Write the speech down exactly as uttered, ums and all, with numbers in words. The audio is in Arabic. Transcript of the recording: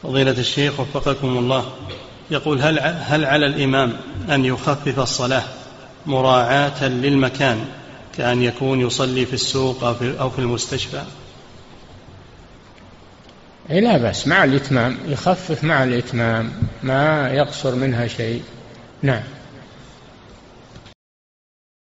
فضيلة الشيخ وفقكم الله، يقول هل هل على الإمام أن يخفف الصلاة مراعاة للمكان كأن يكون يصلي في السوق أو في المستشفى؟ لا بأس مع الإتمام، يخفف مع الإتمام ما يقصر منها شيء. نعم.